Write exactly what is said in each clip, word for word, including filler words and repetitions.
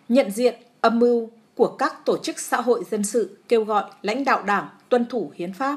Nhận diện âm mưu của các tổ chức xã hội dân sự kêu gọi lãnh đạo Đảng tuân thủ hiến pháp.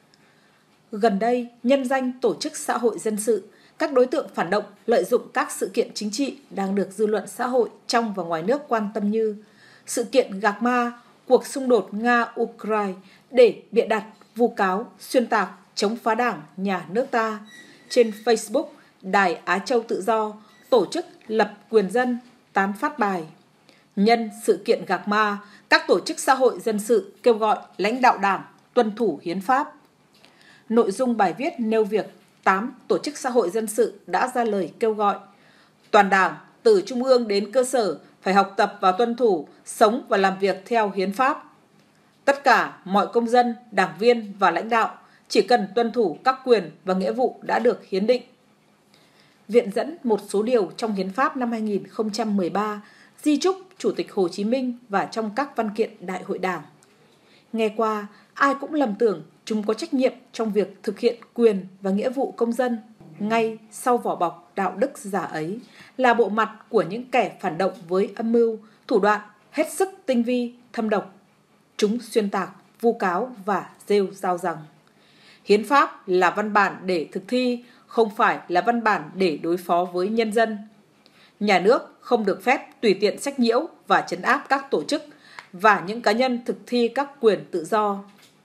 Gần đây, nhân danh tổ chức xã hội dân sự, các đối tượng phản động lợi dụng các sự kiện chính trị đang được dư luận xã hội trong và ngoài nước quan tâm như sự kiện Gạc Ma, cuộc xung đột Nga-Ukraine để bịa đặt, vu cáo, xuyên tạc, chống phá Đảng, nhà nước ta. Trên Facebook, Đài Á Châu Tự Do, tổ chức lập quyền dân, tán phát bài. Nhân sự kiện Gạc Ma, các tổ chức xã hội dân sự kêu gọi lãnh đạo Đảng tuân thủ hiến pháp. Nội dung bài viết nêu việc tám tổ chức xã hội dân sự đã ra lời kêu gọi toàn Đảng, từ Trung ương đến cơ sở, phải học tập và tuân thủ, sống và làm việc theo hiến pháp. Tất cả mọi công dân, đảng viên và lãnh đạo chỉ cần tuân thủ các quyền và nghĩa vụ đã được hiến định. Viện dẫn một số điều trong hiến pháp năm hai nghìn không trăm mười ba, di chúc Chủ tịch Hồ Chí Minh và trong các văn kiện Đại hội Đảng. Nghe qua, ai cũng lầm tưởng chúng có trách nhiệm trong việc thực hiện quyền và nghĩa vụ công dân. Ngay sau vỏ bọc đạo đức giả ấy là bộ mặt của những kẻ phản động với âm mưu, thủ đoạn hết sức tinh vi, thâm độc. Chúng xuyên tạc, vu cáo và rêu rao rằng hiến pháp là văn bản để thực thi, không phải là văn bản để đối phó với nhân dân. Nhà nước không được phép tùy tiện sách nhiễu và trấn áp các tổ chức và những cá nhân thực thi các quyền tự do.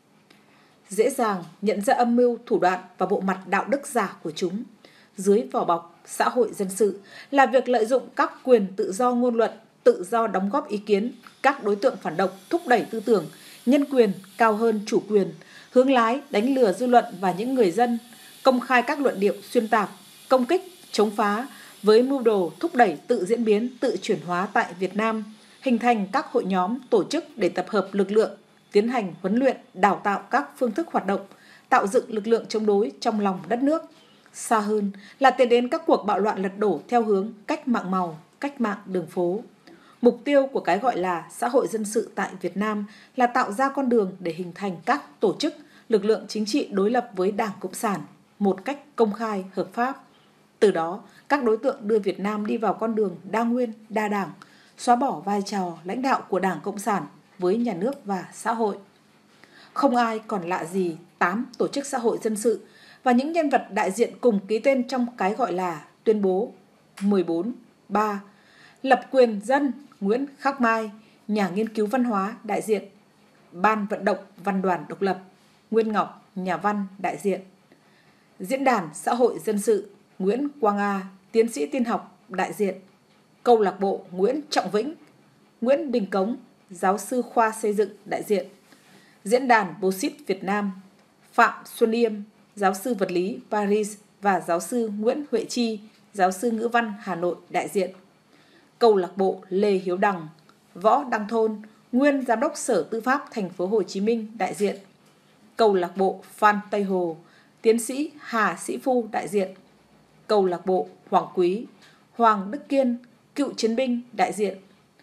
Dễ dàng nhận ra âm mưu, thủ đoạn và bộ mặt đạo đức giả của chúng. Dưới vỏ bọc xã hội dân sự là việc lợi dụng các quyền tự do ngôn luận, tự do đóng góp ý kiến, các đối tượng phản động thúc đẩy tư tưởng, nhân quyền cao hơn chủ quyền, hướng lái đánh lừa dư luận và những người dân, công khai các luận điệu xuyên tạc, công kích, chống phá với mưu đồ thúc đẩy tự diễn biến, tự chuyển hóa tại Việt Nam, hình thành các hội nhóm, tổ chức để tập hợp lực lượng, tiến hành huấn luyện, đào tạo các phương thức hoạt động, tạo dựng lực lượng chống đối trong lòng đất nước. Xa hơn là tiến đến các cuộc bạo loạn lật đổ theo hướng cách mạng màu, cách mạng đường phố. Mục tiêu của cái gọi là xã hội dân sự tại Việt Nam là tạo ra con đường để hình thành các tổ chức, lực lượng chính trị đối lập với Đảng Cộng sản một cách công khai, hợp pháp. Từ đó, các đối tượng đưa Việt Nam đi vào con đường đa nguyên, đa đảng, xóa bỏ vai trò lãnh đạo của Đảng Cộng sản với nhà nước và xã hội. Không ai còn lạ gì tám tổ chức xã hội dân sự và những nhân vật đại diện cùng ký tên trong cái gọi là tuyên bố mười bốn ba, lập quyền dân Nguyễn Khắc Mai, nhà nghiên cứu văn hóa đại diện, Ban vận động văn đoàn độc lập Nguyên Ngọc, nhà văn đại diện, Diễn đàn xã hội dân sự Nguyễn Quang A, tiến sĩ tin học đại diện, Câu lạc bộ Nguyễn Trọng Vĩnh, Nguyễn Đình Cống, giáo sư khoa xây dựng đại diện, Diễn đàn Bosit Việt Nam, Phạm Xuân Yêm, giáo sư vật lý Paris và giáo sư Nguyễn Huệ Chi, giáo sư ngữ văn Hà Nội đại diện, Câu lạc bộ Lê Hiếu Đằng, Võ Đăng Thôn, nguyên giám đốc Sở Tư pháp Thành phố Hồ Chí Minh đại diện, Câu lạc bộ Phan Tây Hồ, tiến sĩ Hà Sĩ Phu đại diện, Câu lạc bộ Hoàng Quý, Hoàng Đức Kiên, cựu chiến binh đại diện.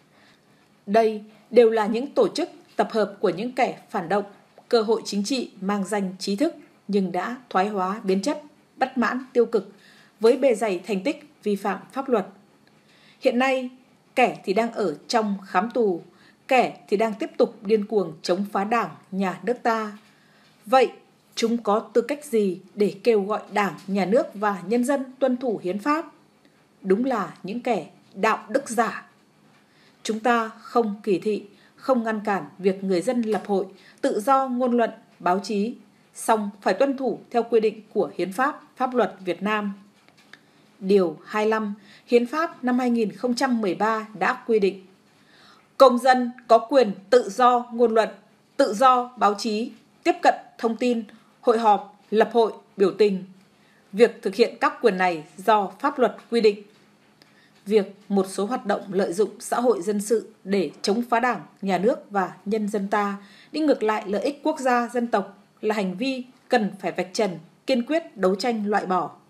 Đây đều là những tổ chức tập hợp của những kẻ phản động, cơ hội chính trị mang danh trí thức nhưng đã thoái hóa biến chất, bất mãn tiêu cực với bề dày thành tích vi phạm pháp luật. Hiện nay, kẻ thì đang ở trong khám tù, kẻ thì đang tiếp tục điên cuồng chống phá Đảng, nhà nước ta. Vậy, chúng có tư cách gì để kêu gọi Đảng, nhà nước và nhân dân tuân thủ hiến pháp? Đúng là những kẻ đạo đức giả. Chúng ta không kỳ thị, không ngăn cản việc người dân lập hội, tự do ngôn luận, báo chí, song phải tuân thủ theo quy định của hiến pháp, pháp luật Việt Nam. Điều hai mươi lăm, Hiến pháp năm hai nghìn không trăm mười ba đã quy định công dân có quyền tự do ngôn luận, tự do báo chí, tiếp cận thông tin, hội họp, lập hội, biểu tình. Việc thực hiện các quyền này do pháp luật quy định. Việc một số hoạt động lợi dụng xã hội dân sự để chống phá Đảng, nhà nước và nhân dân ta, đi ngược lại lợi ích quốc gia, dân tộc là hành vi cần phải vạch trần, kiên quyết đấu tranh loại bỏ.